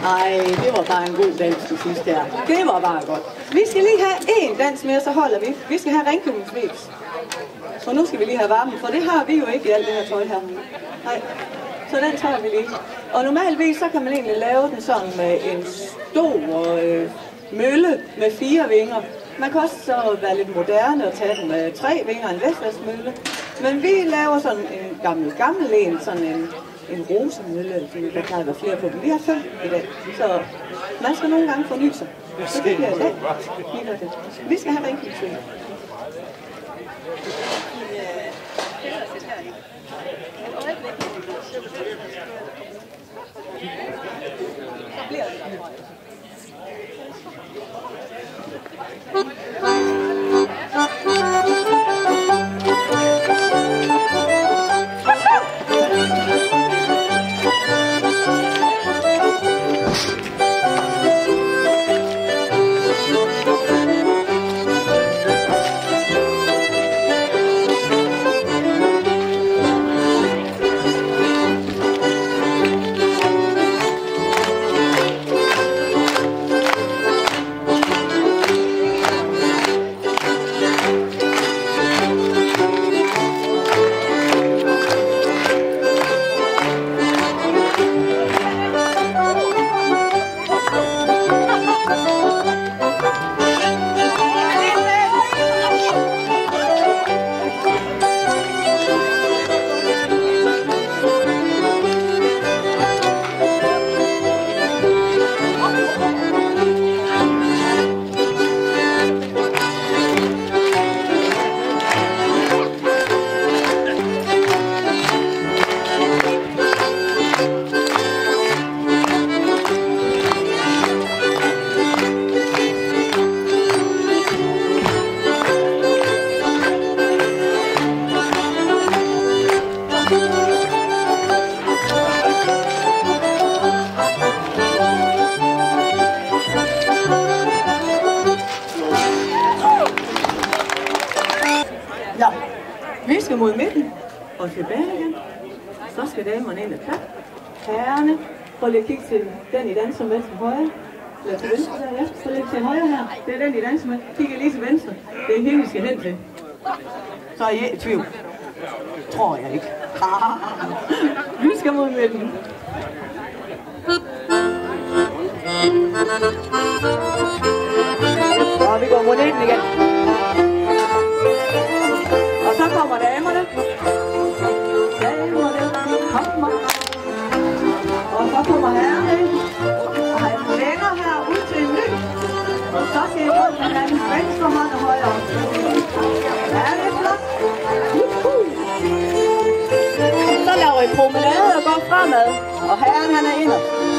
Ej, det var bare en god dans til sidst her. Det var bare godt. Vi skal lige have én dans mere, så holder vi. Vi skal have Ringkøbings Vigs. Og nu skal vi lige have varmen, for det har vi jo ikke i alt det her tøj her. Nej, så den tager vi lige. Og normalvis så kan man egentlig lave den sådan med en stor mølle med 4 vinger. Man kan også så være lidt moderne og tage den med 3 vinger, en vestlandsmølle. Men vi laver sådan en gammel en, sådan en rosemølle, fordi der kan være flere på dem. Vi har 5 i dag, så man skal nogle gange forny sig. Så det bliver i dag. Vi skal have Ringkøbings Vigs. Vi skal mod midten og tilbage igen. Så skal damerne ind og klap. Herrerne, prøv lige at kigge til den, I danser med til højre. Eller til venstre der, ja. Så lidt til højre her. Det er den, I danser med. Kig lige til venstre. Det er hende, vi skal hen til. Så er I i tvivl. Tror jeg ikke. Vi skal mod midten. Og vi går mod midten igen. Og så kommer damerne. Damerne kommer. Og så kommer herren ind. Og han længer her ud til en ny. Og så skal I rundt med hans venstre hånd og højre. Ja, det er flot. Så laver I promenade og går fremad. Og herren han er inde.